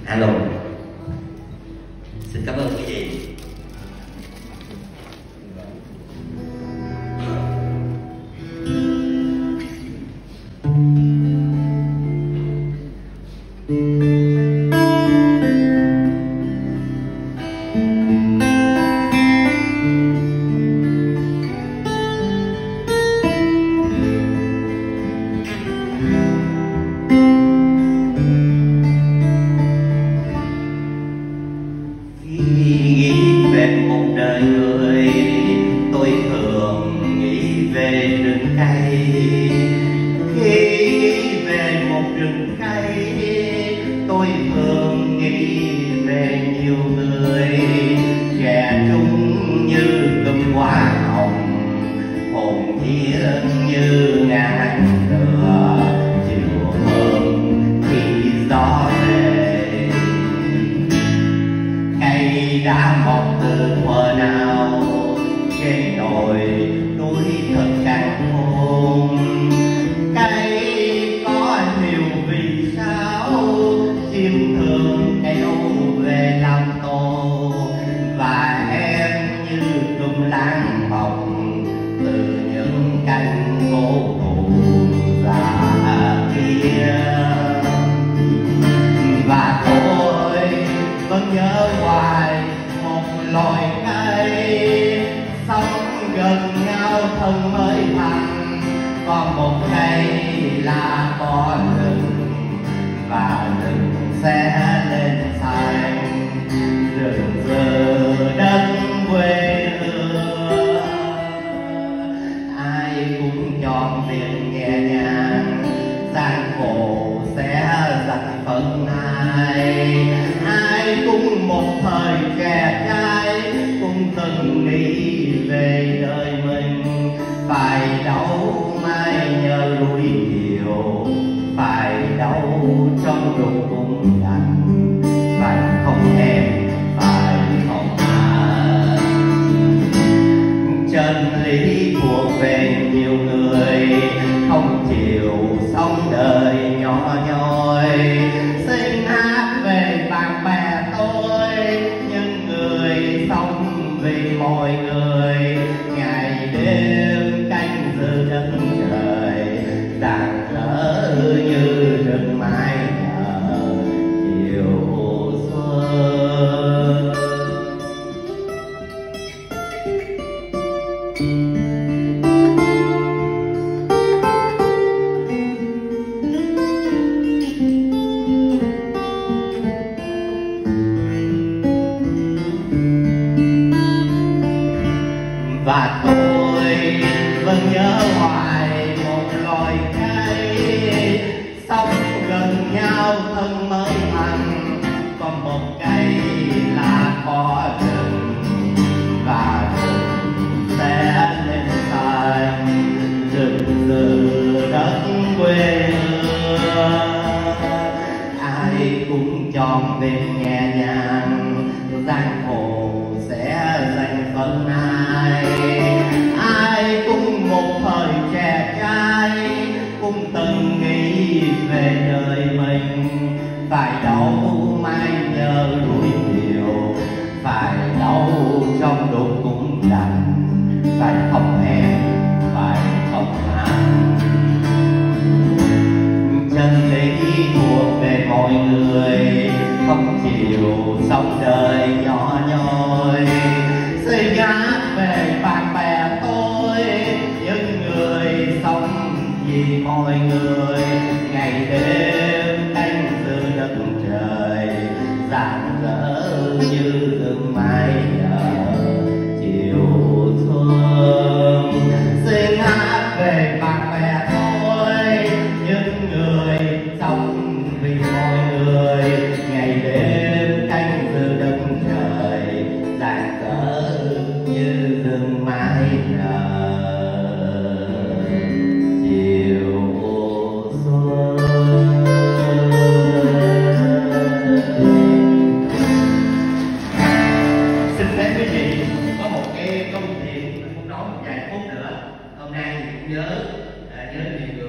Alo. Xin cảm ơn quý vị. Đã mọc từ thuở nào trên đồi núi thật căng khôn, cây có nhiều vì sao chim thường kéo về làm tổ, và em như cơm lang bồng từ những cánh vô cùng già kia. Và tôi vẫn nhớ hoài một loài cây sống gần nhau thân mới thành, còn một cây là có rừng và rừng sẽ lên xanh, rừng giờ đất quê hương. Ai cũng chọn việc nhẹ nhàng, gian khổ sẽ dành phần ai cũng một thời trẻ trai cũng từng nghĩ về đời mình, phải đấu mai nhờ lũi nhiều, phải đấu trong lúc cũng đành, phải không em, phải không anh. Chân lý thuộc về nhiều người không chịu sống đời nhỏ nhoi, xin hát về bạn bè tôi, những người sống vì mọi người, ngày đêm canh giữ đất trời, rạng rỡ như rừng mai nở chiều xuân. Và tôi vẫn nhớ hoài một loài cây sống gần nhau thân mới thành, còn một cây là có rừng và rừng sẽ lên xanh, rừng từ đất quê hương. Ai cũng chọn việc nhẹ nhàng, gian khổ sẽ dành phần ai cũng một thời trẻ trai cũng từng nghĩ về đời mình, phải đấu mai nhờ lũi nhiều, phải đấu trong lúc cũng đành, phải không em, phải không anh. Chân lý thuộc về mọi người không chịu sống đời nhỏ nhoi, xin nhắc về bạn bè tôi, những người sống vì mọi người, ngày đêm canh giữ đất trời, rạng rỡ như rừng mai nở chiều xuân. Xin hát về bạn bè tôi, những người sống vì mọi người, ngày đêm canh giữ đất trời, rạng rỡ như rừng mai nở chiều xuân. Xin phép quý vị có một cái câu chuyện cũng nói một vài phút nữa. Hôm nay thì cũng nhớ nhiều